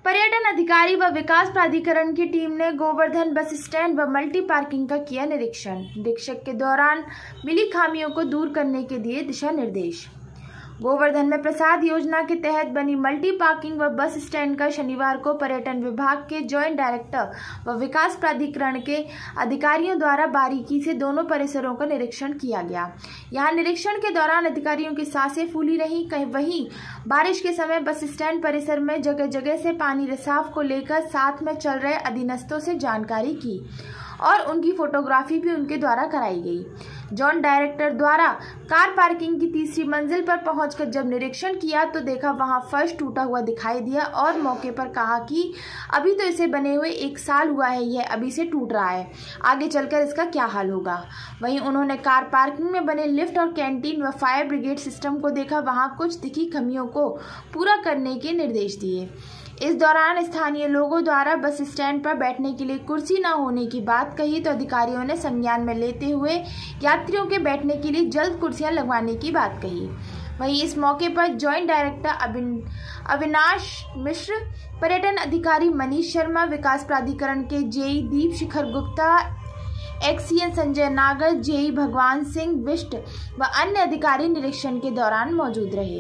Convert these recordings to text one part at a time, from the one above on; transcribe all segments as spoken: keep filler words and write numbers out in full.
पर्यटन अधिकारी व विकास प्राधिकरण की टीम ने गोवर्धन बस स्टैंड व मल्टी पार्किंग का किया निरीक्षण। निरीक्षण के दौरान मिली खामियों को दूर करने के दिए दिशा निर्देश। गोवर्धन में प्रसाद योजना के तहत बनी मल्टी पार्किंग व बस स्टैंड का शनिवार को पर्यटन विभाग के जॉइंट डायरेक्टर व विकास प्राधिकरण के अधिकारियों द्वारा बारीकी से दोनों परिसरों का निरीक्षण किया गया। यहां निरीक्षण के दौरान अधिकारियों की सांसें फूली रही। कहीं वहीं बारिश के समय बस स्टैंड परिसर में जगह जगह से पानी रिसाव को लेकर साथ में चल रहे अधीनस्थों से जानकारी की और उनकी फोटोग्राफी भी उनके द्वारा कराई गई। जॉइंट डायरेक्टर द्वारा कार पार्किंग की तीसरी मंजिल पर पहुंचकर जब निरीक्षण किया तो देखा वहां फर्श टूटा हुआ दिखाई दिया और मौके पर कहा कि अभी तो इसे बने हुए एक साल हुआ है, यह अभी से टूट रहा है, आगे चलकर इसका क्या हाल होगा। वहीं उन्होंने कार पार्किंग में बने लिफ्ट और कैंटीन व फायर ब्रिगेड सिस्टम को देखा, वहां कुछ दिखी कमियों को पूरा करने के निर्देश दिए। इस दौरान स्थानीय लोगों द्वारा बस स्टैंड पर बैठने के लिए कुर्सी न होने की बात कही तो अधिकारियों ने संज्ञान में लेते हुए यात्रियों के बैठने के लिए जल्द कुर्सियां लगवाने की बात कही। वहीं इस मौके पर जॉइंट डायरेक्टर अविनाश मिश्र, पर्यटन अधिकारी मनीष शर्मा, विकास प्राधिकरण के JE Deep Shikhar Gupta, XEN Sanjay Nagar, JE भगवान सिंह बिष्ट व अन्य अधिकारी निरीक्षण के दौरान मौजूद रहे।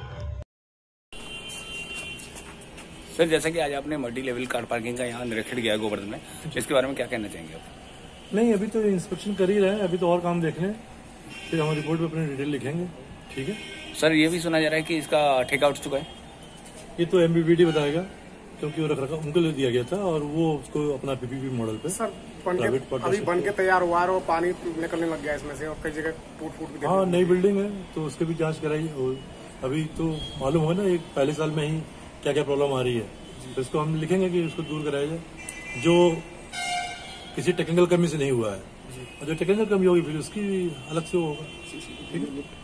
सर, जैसा कि आज आपने मल्टी लेवल कार पार्किंग का यहाँ निरीक्षण किया है गोवर्धन में, इसके बारे में क्या कहना चाहेंगे आप? नहीं, अभी तो इंस्पेक्शन कर ही रहे हैं, अभी तो और काम देख रहे हैं, फिर हम रिपोर्ट में अपनी डिटेल लिखेंगे। ठीक है सर, ये भी सुना जा रहा है कि इसका ठेका उठ चुका है। ये तो एमबीबीडी बताएगा, क्योंकि वो रख रखा उनको ले दिया गया था और वो उसको अपना पीपीपी मॉडल पे सर बन के, अभी बन के तैयार हुआ है और पानी निकलने लग गया इसमें से और कई जगह टूट फूट भी। हाँ, नई बिल्डिंग है तो उसकी भी जाँच कराई और अभी तो मालूम हो ना एक पहले साल में ही क्या क्या प्रॉब्लम आ रही है, तो इसको हम लिखेंगे कि उसको दूर कराया जाए जो किसी टेक्निकल कमी से नहीं हुआ है, और जो टेक्निकल कमी होगी फिर उसकी अलग से होगा। ठीक है।